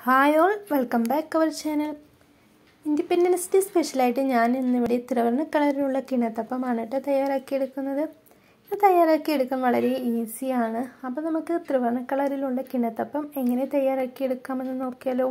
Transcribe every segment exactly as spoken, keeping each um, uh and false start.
Hi all, welcome back to our channel. Independence Day special ആയിട്ട് ഞാൻ ഇന്ന് ഇവിടെ ത്രിവർണ്ണ കളറിലുള്ള കിണ്ണത്തപ്പമാണ് ട്ടോ തയ്യാറാക്കി എടുക്കുന്നത്. ഇത് തയ്യാറാക്കി എടുക്കാൻ വളരെ ഈസി ആണ്. അപ്പോൾ നമുക്ക് ത്രിവർണ്ണ കളറിലുള്ള കിണ്ണത്തപ്പം എങ്ങനെ തയ്യാറാക്കി എടുക്കാമെന്ന് നോക്കിയാലോ.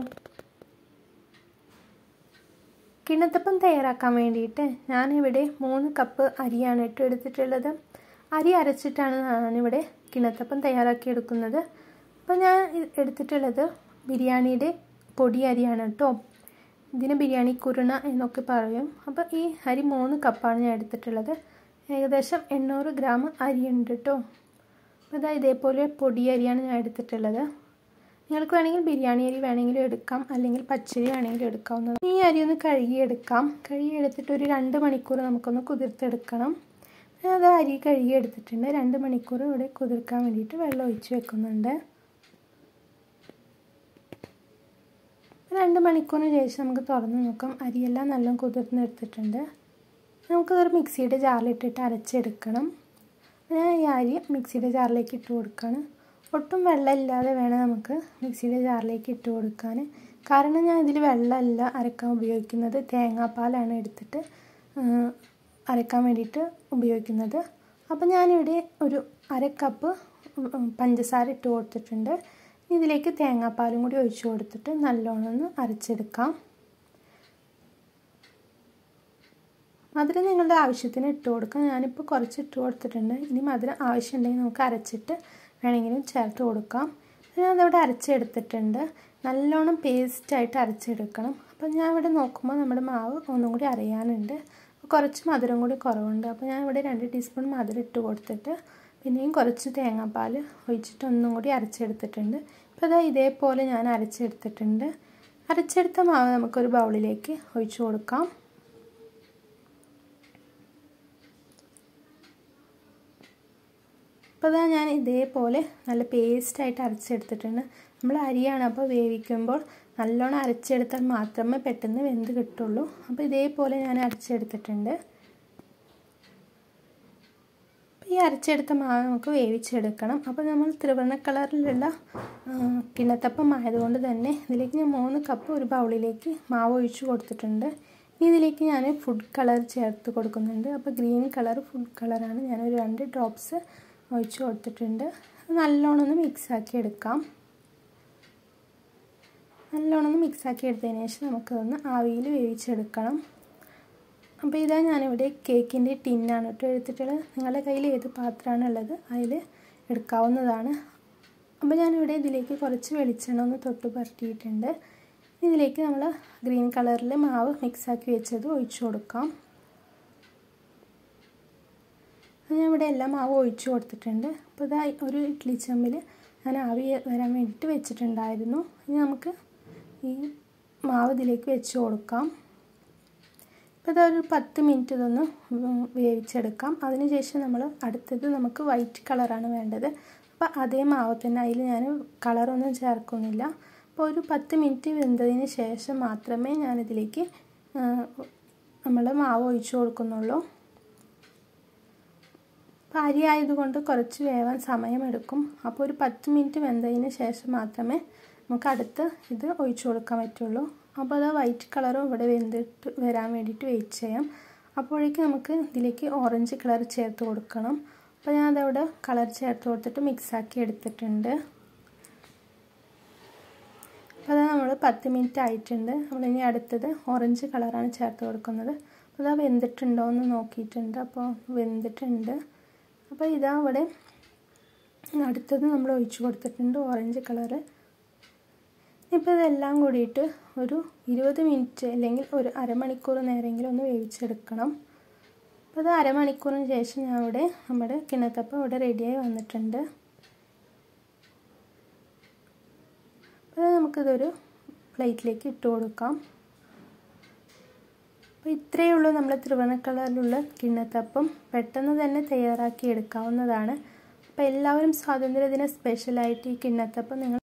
കിണ്ണത്തപ്പം തയ്യാറാക്കാൻ വേണ്ടിയിട്ട് ഞാൻ ഇവിടെ മൂന്ന് കപ്പ് അരിയാണ് ട്ടോ എടുത്തിട്ടുള്ളത്. അരി അരച്ചിട്ടാണ് ഞാൻ ഇവിടെ കിണ്ണത്തപ്പം തയ്യാറാക്കി എടുക്കുന്നത്. അപ്പോൾ ഞാൻ എടുത്തിട്ടുള്ളത് ബിരിയാണിയുടെ പൊടി അരിയാണ് ട്ടോ. ഇതിനെ ബിരിയാണി കുറുണ എന്നൊക്കെ പറയും. അപ്പോൾ ഈ അരി മൂന്ന് കപ്പാണ് ഞാൻ എടുത്തിട്ടുള്ളത്. ഏകദേശം എണ്ണൂറ് ഗ്രാം അരിയുണ്ട് ട്ടോ. അപ്പോൾ ഇതാ ഇതേപോലെ പൊടി അരിയാണ് ഞാൻ എടുത്തിട്ടുള്ളത്. നിങ്ങൾക്ക് വേണമെങ്കിൽ ബിരിയാണി അരി വേണമെങ്കിലും എടുക്കാം, അല്ലെങ്കിൽ പച്ചരി വേണമെങ്കിലും എടുക്കാവുന്നതാണ്. ഈ അരി ഒന്ന് കഴുകിയെടുക്കാം. കഴുകിയെടുത്തിട്ട് ഒരു രണ്ട് മണിക്കൂർ നമുക്കൊന്ന് കുതിർത്തെടുക്കണം. അത് അരി കഴുകിയെടുത്തിട്ടുണ്ട്. രണ്ട് മണിക്കൂർ ഇവിടെ കുതിർക്കാൻ വേണ്ടിയിട്ട് വെള്ളം ഒഴിച്ച് വെക്കുന്നുണ്ട്. രണ്ട് മണിക്കൂറിന് ശേഷം നമുക്ക് തുറന്ന് നോക്കാം. അരിയെല്ലാം നല്ല കുതിർന്നെടുത്തിട്ടുണ്ട്. നമുക്കതൊരു മിക്സിയുടെ ജാറിലിട്ടിട്ട് അരച്ചെടുക്കണം. ഞാൻ ഈ അരി മിക്സിയുടെ ജാറിലേക്ക് ഇട്ട് കൊടുക്കുകയാണ്. ഒട്ടും വെള്ളമില്ലാതെ വേണം നമുക്ക് മിക്സിയുടെ ജാറിലേക്ക് ഇട്ട് കൊടുക്കാൻ. കാരണം ഞാൻ ഇതിൽ വെള്ളമല്ല അരക്കാൻ ഉപയോഗിക്കുന്നത്, തേങ്ങാപ്പാലാണ് എടുത്തിട്ട് അരക്കാൻ വേണ്ടിയിട്ട് ഉപയോഗിക്കുന്നത്. അപ്പോൾ ഞാനിവിടെ ഒരു അര കപ്പ് പഞ്ചസാര ഇട്ട് കൊടുത്തിട്ടുണ്ട്. ഇതിലേക്ക് തേങ്ങാപ്പാലും കൂടി ഒഴിച്ച് കൊടുത്തിട്ട് നല്ലോണം ഒന്ന് അരച്ചെടുക്കാം. മധുരം നിങ്ങളുടെ ആവശ്യത്തിന് ഇട്ട് കൊടുക്കാം. ഞാനിപ്പോൾ കുറച്ച് ഇട്ട് കൊടുത്തിട്ടുണ്ട്. ഇനി മധുരം ആവശ്യമുണ്ടെങ്കിൽ നമുക്ക് അരച്ചിട്ട് വേണമെങ്കിലും ചേർത്ത് കൊടുക്കാം. ഞാനതവിടെ അരച്ചെടുത്തിട്ടുണ്ട്. നല്ലോണം പേസ്റ്റായിട്ട് അരച്ചെടുക്കണം. അപ്പോൾ ഞാൻ ഇവിടെ നോക്കുമ്പോൾ നമ്മുടെ മാവ് ഒന്നും കൂടി അരയാനുണ്ട്. കുറച്ച് മധുരം കൂടി കുറവുണ്ട്. അപ്പോൾ ഞാൻ ഇവിടെ രണ്ട് ടീസ്പൂൺ മധുരം ഇട്ട് കൊടുത്തിട്ട് പിന്നെയും കുറച്ച് തേങ്ങാപ്പാൽ ഒഴിച്ചിട്ട് ഒന്നും കൂടി അരച്ചെടുത്തിട്ടുണ്ട്. അപ്പോൾ അതാ ഇതേപോലെ ഞാൻ അരച്ചെടുത്തിട്ടുണ്ട്. അരച്ചെടുത്ത മാവ് നമുക്കൊരു ബൗളിലേക്ക് ഒഴിച്ചു കൊടുക്കാം. അപ്പോൾ അതാ ഞാൻ ഇതേപോലെ നല്ല പേസ്റ്റായിട്ട് അരച്ചെടുത്തിട്ടുണ്ട്. നമ്മൾ അരിയാണ്, അപ്പോൾ വേവിക്കുമ്പോൾ നല്ലോണം അരച്ചെടുത്താൽ മാത്രമേ പെട്ടെന്ന് വെന്ത് കിട്ടുള്ളൂ. അപ്പോൾ ഇതേപോലെ ഞാൻ അരച്ചെടുത്തിട്ടുണ്ട്. ഈ അരച്ചെടുത്ത മാവ് നമുക്ക് വേവിച്ചെടുക്കണം. അപ്പോൾ നമ്മൾ ത്രിവർണ്ണ കളറിലുള്ള കിണ്ണത്തപ്പം ആയതുകൊണ്ട് തന്നെ ഇതിലേക്ക് ഞാൻ മൂന്ന് കപ്പ് ഒരു ബൗളിലേക്ക് മാവ് ഒഴിച്ച് കൊടുത്തിട്ടുണ്ട്. ഇതിലേക്ക് ഞാൻ ഫുഡ് കളർ ചേർത്ത് കൊടുക്കുന്നുണ്ട്. അപ്പോൾ ഗ്രീൻ കളർ ഫുഡ് കളറാണ്. ഞാനൊരു രണ്ട് ഡ്രോപ്സ് ഒഴിച്ച് കൊടുത്തിട്ടുണ്ട്. നല്ലോണം ഒന്ന് മിക്സാക്കി എടുക്കാം. നല്ലോണം ഒന്ന് മിക്സാക്കി എടുത്തതിന് ശേഷം നമുക്കതൊന്ന് ആവിയിൽ വേവിച്ചെടുക്കണം. അപ്പോൾ ഇതാ ഞാനിവിടെ കേക്കിൻ്റെ ടിന്നാണ് കേട്ടോ എടുത്തിട്ടുള്ളത്. നിങ്ങളുടെ കയ്യിൽ ഏത് പാത്രമാണ് ഉള്ളത് അതിൽ എടുക്കാവുന്നതാണ്. അപ്പോൾ ഞാനിവിടെ ഇതിലേക്ക് കുറച്ച് വെളിച്ചെണ്ണ ഒന്ന് തൊട്ട് പുരട്ടിയിട്ടുണ്ട്. ഇതിലേക്ക് നമ്മൾ ഗ്രീൻ കളറിൽ മാവ് മിക്സാക്കി വെച്ചത് ഒഴിച്ചു കൊടുക്കാം. ഞാൻ ഇവിടെ എല്ലാ മാവും ഒഴിച്ചു കൊടുത്തിട്ടുണ്ട്. അപ്പോൾ ഇതാ ഒരു ഇഡ്ഡലി ചെമ്പിൽ ഞാൻ ആവി വരാൻ വേണ്ടിയിട്ട് വെച്ചിട്ടുണ്ടായിരുന്നു. ഇനി നമുക്ക് ഈ മാവ് ഇതിലേക്ക് വെച്ച് കൊടുക്കാം. അപ്പോൾ ഇതൊരു പത്ത് മിനിറ്റ് ഇതൊന്ന് വേവിച്ചെടുക്കാം. അതിനുശേഷം നമ്മൾ അടുത്തത് നമുക്ക് വൈറ്റ് കളറാണ് വേണ്ടത്. അപ്പോൾ അതേ മാവ് തന്നെ, അതിൽ ഞാൻ കളറൊന്നും ചേർക്കുന്നില്ല. അപ്പോൾ ഒരു പത്ത് മിനിറ്റ് വെന്തതിന് ശേഷം മാത്രമേ ഞാനിതിലേക്ക് നമ്മൾ മാവ് ഒഴിച്ചു കൊടുക്കുന്നുള്ളൂ. അപ്പോൾ അരി ആയതുകൊണ്ട് കുറച്ച് വേവാൻ സമയമെടുക്കും. അപ്പോൾ ഒരു പത്ത് മിനിറ്റ് വെന്തതിന് ശേഷം മാത്രമേ നമുക്ക് അടുത്ത് ഇത് ഒഴിച്ചു കൊടുക്കാൻ പറ്റുള്ളൂ. അപ്പോൾ അത് വൈറ്റ് കളറും ഇവിടെ വെന്തിട്ട് വരാൻ വേണ്ടിയിട്ട് വെയിറ്റ് ചെയ്യാം. അപ്പോഴേക്ക് നമുക്ക് ഇതിലേക്ക് ഓറഞ്ച് കളർ ചേർത്ത് കൊടുക്കണം. അപ്പോൾ ഞാൻ അതവിടെ കളർ ചേർത്ത് കൊടുത്തിട്ട് മിക്സാക്കി എടുത്തിട്ടുണ്ട്. അപ്പോൾ അത് നമ്മൾ പത്ത് മിനിറ്റ് ആയിട്ടുണ്ട്. നമ്മളിനി അടുത്തത് ഓറഞ്ച് കളറാണ് ചേർത്ത് കൊടുക്കുന്നത്. അപ്പോൾ അത് വെന്തിട്ടുണ്ടോ എന്ന് നോക്കിയിട്ടുണ്ട്. അപ്പോൾ വെന്തിട്ടുണ്ട്. അപ്പോൾ ഇതാ ഇവിടെ അടുത്തത് നമ്മൾ ഒഴിച്ചു കൊടുത്തിട്ടുണ്ട് ഓറഞ്ച് കളറ്. ഇപ്പോൾ ഇതെല്ലാം കൂടിയിട്ട് ഒരു ഇരുപത് മിനിറ്റ് അല്ലെങ്കിൽ ഒരു അരമണിക്കൂർ നേരമെങ്കിലും ഒന്ന് വേവിച്ചെടുക്കണം. അപ്പോൾ അത് അരമണിക്കൂറിന് ശേഷം ഞാൻ ഇവിടെ നമ്മുടെ കിണ്ണത്തപ്പം ഇവിടെ റെഡിയായി വന്നിട്ടുണ്ട്. അപ്പോൾ നമുക്കിതൊരു പ്ലേറ്റിലേക്ക് ഇട്ട് കൊടുക്കാം. അപ്പോൾ ഇത്രയേ ഉള്ളൂ നമ്മൾ ത്രിവർണ്ണ കളറിലുള്ള കിണ്ണത്തപ്പം. പെട്ടെന്ന് തന്നെ തയ്യാറാക്കി എടുക്കാവുന്നതാണ്. അപ്പോൾ എല്ലാവരും സ്വാതന്ത്ര്യദിന സ്പെഷ്യലായിട്ട് ഈ കിണ്ണത്തപ്പം നിങ്ങൾ